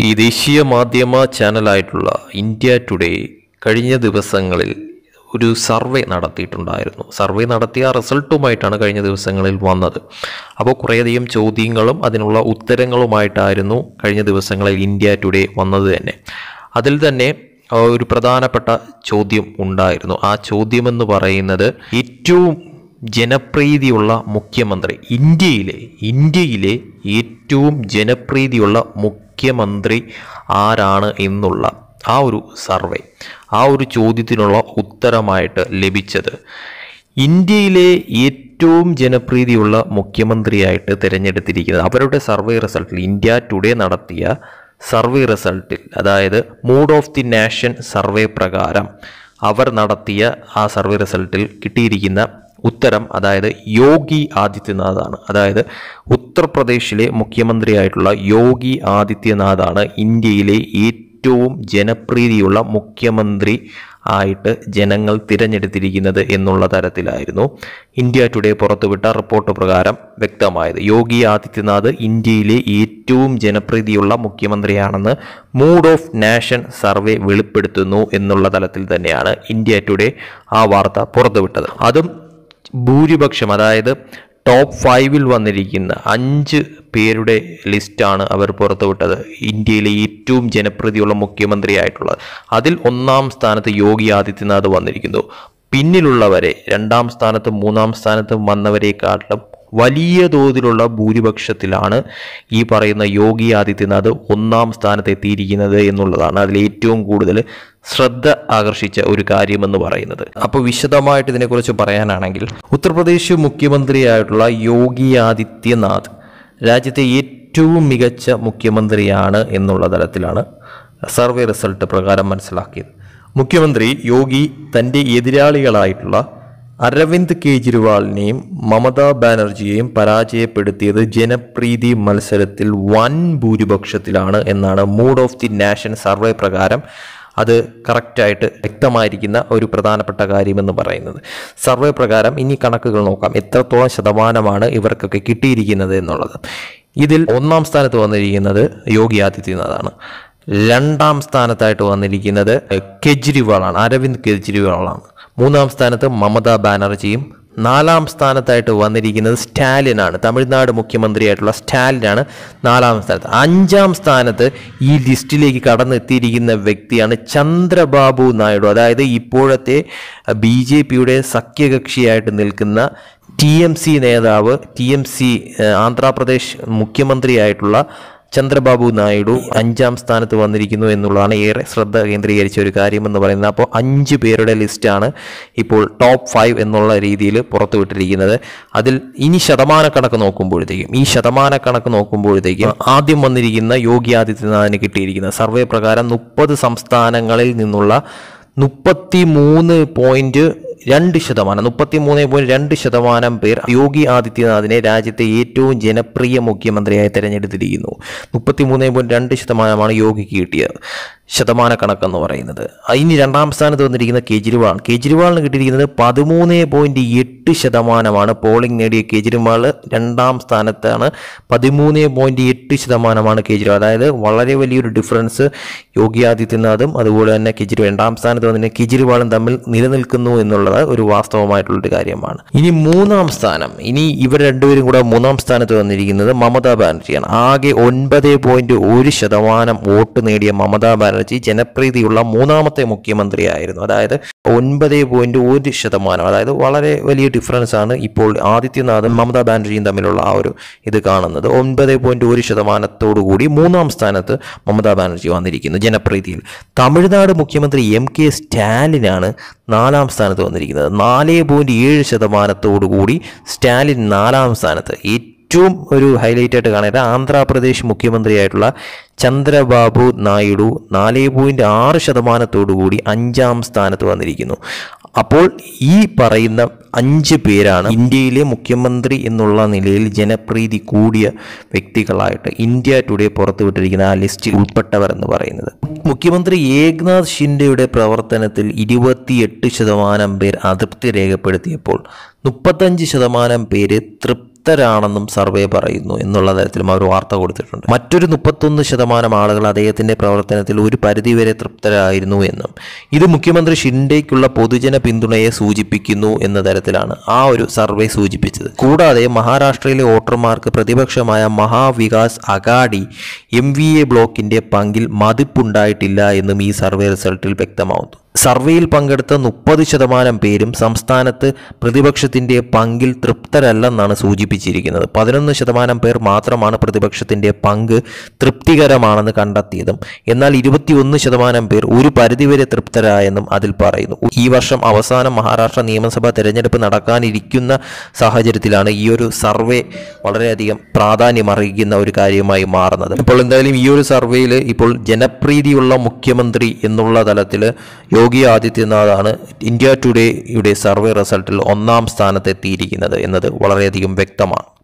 ഈ ദേശീയ മാധ്യമ ചാനലായിട്ടുള്ള ഇന്ത്യ ടുഡേ കഴിഞ്ഞ ദിവസങ്ങളിൽ ഒരു സർവേ നടത്തിയിട്ടുണ്ടായിരുന്നു. സർവേ നടത്തിയ റിസൾട്ടുമായിട്ടാണ് കഴിഞ്ഞ ദിവസങ്ങളിൽ വന്നത്. അപ്പോൾ കുറേയധികം ചോദ്യങ്ങളും അതിനുള്ള ഉത്തരങ്ങളുമായിട്ടായിരുന്നു കഴിഞ്ഞ ദിവസങ്ങളിൽ ഇന്ത്യ ടുഡേ വന്നത് തന്നെ. അതിൽ തന്നെ ഒരു പ്രധാനപ്പെട്ട ചോദ്യം ഉണ്ടായിരുന്നു. ആ ചോദ്യമെന്ന് പറയുന്നത് ഏറ്റവും ജനപ്രീതിയുള്ള മുഖ്യമന്ത്രി, ഇന്ത്യയിലെ ഏറ്റവും ജനപ്രീതിയുള്ള മുഖ്യമന്ത്രി ആരാണ് എന്നുള്ള ആ ഒരു സർവേ, ആ ഒരു ചോദ്യത്തിനുള്ള ഉത്തരമായിട്ട് ലഭിച്ചത് ഇന്ത്യയിലെ ഏറ്റവും ജനപ്രീതിയുള്ള മുഖ്യമന്ത്രിയായിട്ട് തിരഞ്ഞെടുത്തിരിക്കുന്നത് അവരുടെ സർവേ റിസൾട്ടിൽ, ഇന്ത്യ ടുഡേ നടത്തിയ സർവേ റിസൾട്ടിൽ, അതായത് mood of the nation survey പ്രകാരം അവർ നടത്തിയ ആ സർവേ റിസൾട്ടിൽ കിട്ടിയിരിക്കുന്ന ഉത്തരം, അതായത് യോഗി ആദിത്യനാഥാണ്. അതായത് ഉത്തർപ്രദേശിലെ മുഖ്യമന്ത്രിയായിട്ടുള്ള യോഗി ആദിത്യനാഥാണ് ഇന്ത്യയിലെ ഏറ്റവും ജനപ്രീതിയുള്ള മുഖ്യമന്ത്രി ആയിട്ട് ജനങ്ങൾ തിരഞ്ഞെടുത്തിരിക്കുന്നത് എന്നുള്ള തരത്തിലായിരുന്നു ഇന്ത്യ ടുഡേ പുറത്തുവിട്ട റിപ്പോർട്ട് പ്രകാരം വ്യക്തമായത്. യോഗി ആദിത്യനാഥ് ഇന്ത്യയിലെ ഏറ്റവും ജനപ്രീതിയുള്ള മുഖ്യമന്ത്രിയാണെന്ന് മൂഡ് ഓഫ് നാഷൻ സർവേ വെളിപ്പെടുത്തുന്നു എന്നുള്ള തലത്തിൽ തന്നെയാണ് ഇന്ത്യ ടുഡേ ആ വാർത്ത പുറത്തുവിട്ടത്. അതും ഭൂരിപക്ഷം, അതായത് ടോപ്പ് 5 വന്നിരിക്കുന്ന 5 പേരുടെ ലിസ്റ്റാണ് അവർ പുറത്തുവിട്ടത് ഇന്ത്യയിലെ ഏറ്റവും ജനപ്രീതിയുള്ള മുഖ്യമന്ത്രിയായിട്ടുള്ളത്. അതിൽ 1-ാം സ്ഥാനത്ത് യോഗി ആദിത്യനാഥ് വന്നിരിക്കുന്നു. പിന്നിലുള്ളവരെ 2-ാം സ്ഥാനത്തും 3-ാം സ്ഥാനത്തും വന്നവരെക്കാട്ടിലും വലിയ തോതിലുള്ള ഭൂരിപക്ഷത്തിലാണ് ഈ പറയുന്ന യോഗി ആദിത്യനാഥ് 1-ാം സ്ഥാനത്ത് എത്തിയിരിക്കുന്നത് എന്നുള്ളതാണ് അതിൽ ഏറ്റവും കൂടുതൽ ശ്രദ്ധ ആകർഷിച്ച ഒരു കാര്യമെന്ന് പറയുന്നത്. അപ്പോൾ വിശദമായിട്ട് ഇതിനെക്കുറിച്ച് പറയാനാണെങ്കിൽ, ഉത്തർപ്രദേശ് മുഖ്യമന്ത്രിയായിട്ടുള്ള യോഗി ആദിത്യനാഥ് രാജ്യത്തെ ഏറ്റവും മികച്ച മുഖ്യമന്ത്രിയാണ് എന്നുള്ള തലത്തിലാണ് സർവേ റിസൾട്ട് പ്രകാരം മനസ്സിലാക്കിയത്. മുഖ്യമന്ത്രി യോഗി തൻ്റെ എതിരാളികളായിട്ടുള്ള അരവിന്ദ് കെജ്രിവാളിനെയും മമതാ ബാനർജിയെയും പരാജയപ്പെടുത്തിയത് ജനപ്രീതി മത്സരത്തിൽ വൻ ഭൂരിപക്ഷത്തിലാണ് എന്നാണ് mood of the nation survey പ്രകാരം അത് കറക്റ്റായിട്ട് വ്യക്തമായിരിക്കുന്ന ഒരു പ്രധാനപ്പെട്ട കാര്യമെന്ന് പറയുന്നത്. സർവേ പ്രകാരം ഇനി കണക്കുകൾ നോക്കാം, എത്രത്തോളം ശതമാനമാണ് ഇവർക്കൊക്കെ കിട്ടിയിരിക്കുന്നത് എന്നുള്ളത്. ഇതിൽ 1-ാം സ്ഥാനത്ത് വന്നിരിക്കുന്നത് യോഗി ആദിത്യനാഥാണ്. 2-ാം സ്ഥാനത്തായിട്ട് വന്നിരിക്കുന്നത് കെജ്രിവാളാണ്, അരവിന്ദ് കെജ്രിവാളാണ്. 3-ാം സ്ഥാനത്ത് മമതാ ബാനർജിയും. 4-ാം സ്ഥാനത്തായിട്ട് വന്നിരിക്കുന്നത് സ്റ്റാലിനാണ്, തമിഴ്നാട് മുഖ്യമന്ത്രിയായിട്ടുള്ള സ്റ്റാലിനാണ് 4-ാം സ്ഥാനത്ത്. 5-ാം സ്ഥാനത്ത് ഈ ലിസ്റ്റിലേക്ക് കടന്നെത്തിയിരിക്കുന്ന വ്യക്തിയാണ് ചന്ദ്രബാബു നായിഡു, അതായത് ഇപ്പോഴത്തെ BJPയുടെ സഖ്യകക്ഷിയായിട്ട് നിൽക്കുന്ന TMC നേതാവ്, TMC ആന്ധ്രാപ്രദേശ് മുഖ്യമന്ത്രിയായിട്ടുള്ള ചന്ദ്രബാബു നായിഡു 5-ാം സ്ഥാനത്ത് വന്നിരിക്കുന്നു എന്നുള്ളതാണ് ഏറെ ശ്രദ്ധ കേന്ദ്രീകരിച്ച ഒരു കാര്യമെന്ന് പറയുന്നത്. അപ്പോൾ 5 പേരുടെ ലിസ്റ്റാണ് ഇപ്പോൾ ടോപ്പ് 5 എന്നുള്ള രീതിയിൽ പുറത്തുവിട്ടിരിക്കുന്നത്. അതിൽ ഇനി ശതമാനക്കണക്ക് നോക്കുമ്പോഴത്തേക്കും ആദ്യം വന്നിരിക്കുന്ന യോഗി ആദിത്യനാഥിന് കിട്ടിയിരിക്കുന്ന സർവേ പ്രകാരം 30 സംസ്ഥാനങ്ങളിൽ നിന്നുള്ള 33.2% പേർ യോഗി ആദിത്യനാഥിനെ രാജ്യത്തെ ഏറ്റവും ജനപ്രിയ മുഖ്യമന്ത്രിയായി തിരഞ്ഞെടുത്തിരിക്കുന്നു. 33.2% യോഗിക്ക് കിട്ടിയത് ശതമാനക്കണക്കെന്ന് പറയുന്നത്. ഇനി 2-ാം സ്ഥാനത്ത് വന്നിരിക്കുന്ന കെജ്രിവാളിന് കിട്ടിയിരിക്കുന്നത് 13.8%. പോളിംഗ് നേടിയ കെജ്രിവാൾ 2-ാം സ്ഥാനത്താണ്. 13.8% കെജ്രിവാൾ. അതായത് വളരെ വലിയൊരു ഡിഫറൻസ് യോഗി ആദിത്യനാഥും അതുപോലെ തന്നെ 2-ാം സ്ഥാനത്ത് വന്നിട്ട് കെജ്രിവാളും തമ്മിൽ നിലനിൽക്കുന്നു എന്നുള്ളത് ഒരു വാസ്തവമായിട്ടുള്ളൊരു കാര്യമാണ്. ഇനി 3-ാം സ്ഥാനം, ഇവർ രണ്ടുപേരും കൂടെ 3-ാം സ്ഥാനത്ത് വന്നിരിക്കുന്നത് മമതാ ബാനർജിയാണ്. ആകെ 9.1% വോട്ട് നേടിയ മമതാ ബാനർജി ജനപ്രീതിയുള്ള 3-ാമത്തെ മുഖ്യമന്ത്രിയായിരുന്നു. അതായത് 9.1%, അതായത് വളരെ വലിയ ഡിഫറൻസ് ആണ് ഇപ്പോൾ ആദിത്യനാഥും മമതാ ബാനർജിയും തമ്മിലുള്ള ആ ഒരു ഇത് കാണുന്നത്. 9.1% കൂടി 3-ാം സ്ഥാനത്ത് മമതാ ബാനർജി വന്നിരിക്കുന്നു ജനപ്രീതിയിൽ. തമിഴ്നാട് മുഖ്യമന്ത്രി MK സ്റ്റാലിനാണ് 4-ാം സ്ഥാനത്ത് വന്നിരിക്കുന്നത്. 4.7% കൂടി സ്റ്റാലിൻ 4-ാം സ്ഥാനത്ത്. ഏറ്റവും ഒരു ഹൈലൈറ്റ് ആയിട്ട് കാണേണ്ട ആന്ധ്രാപ്രദേശ് മുഖ്യമന്ത്രിയായിട്ടുള്ള ചന്ദ്രബാബു നായിഡു 4.6% കൂടി 5-ാം സ്ഥാനത്ത് വന്നിരിക്കുന്നു. അപ്പോൾ ഈ പറയുന്ന 5 പേരാണ് ഇന്ത്യയിലെ മുഖ്യമന്ത്രി എന്നുള്ള നിലയിൽ ജനപ്രീതി കൂടിയ വ്യക്തികളായിട്ട് ഇന്ത്യ ടുഡേ പുറത്തുവിട്ടിരിക്കുന്ന ആ ലിസ്റ്റിൽ ഉൾപ്പെട്ടവർ എന്ന് പറയുന്നത്. മുഖ്യമന്ത്രി ഏക്നാഥ് ഷിൻഡെയുടെ പ്രവർത്തനത്തിൽ 28% പേർ അതൃപ്തി രേഖപ്പെടുത്തിയപ്പോൾ 35% പേര് തൃപ്തി തൃപ്തരാണെന്നും സർവേ പറയുന്നു എന്നുള്ള തരത്തിലും അവർ വാർത്ത കൊടുത്തിട്ടുണ്ട്. മറ്റൊരു 31% ആളുകൾ അദ്ദേഹത്തിന്റെ പ്രവർത്തനത്തിൽ ഒരു പരിധിവരെ തൃപ്തരായിരുന്നു എന്നും ഇത് മുഖ്യമന്ത്രി ഷിൻഡെയ്ക്കുള്ള പൊതുജന പിന്തുണയെ സൂചിപ്പിക്കുന്നു എന്ന തരത്തിലാണ് ആ ഒരു സർവേ സൂചിപ്പിച്ചത്. കൂടാതെ മഹാരാഷ്ട്രയിലെ വോട്ടർമാർക്ക് പ്രതിപക്ഷമായ മഹാവികാസ് അഘാഡി MVA ബ്ലോക്കിന്റെ പങ്കിൽ മതിപ്പുണ്ടായിട്ടില്ല എന്നും ഈ സർവേ റിസൾട്ടിൽ വ്യക്തമാവുന്നു. സർവേയിൽ പങ്കെടുത്ത 30% പേരും സംസ്ഥാനത്ത് പ്രതിപക്ഷത്തിന്റെ പങ്കിൽ തൃപ്തരല്ലെന്നാണ് സൂചിപ്പിച്ചിരിക്കുന്നത്. 11% പേർ മാത്രമാണ് പ്രതിപക്ഷത്തിന്റെ പങ്ക് തൃപ്തികരമാണെന്ന് കണ്ടെത്തിയതും എന്നാൽ 21% പേർ ഒരു പരിധിവരെ തൃപ്തരായെന്നും അതിൽ പറയുന്നു. ഈ വർഷം അവസാനം മഹാരാഷ്ട്ര നിയമസഭാ തെരഞ്ഞെടുപ്പ് നടക്കാനിരിക്കുന്ന സാഹചര്യത്തിലാണ് ഈ ഒരു സർവേ വളരെയധികം പ്രാധാന്യമർഹിക്കുന്ന ഒരു കാര്യമായി മാറുന്നത്. ഇപ്പോൾ എന്തായാലും ഈ ഒരു സർവേയിൽ ഇപ്പോൾ ജനപ്രീതിയുള്ള മുഖ്യമന്ത്രി എന്നുള്ള തലത്തിൽ യോഗി ആദിത്യനാഥാണ് ഇന്ത്യ ടുഡേയുടെ സർവേ റിസൾട്ടിൽ 1ാം സ്ഥാനത്തെത്തിയിരിക്കുന്നത് എന്നത് വളരെയധികം വ്യക്തമാണ്.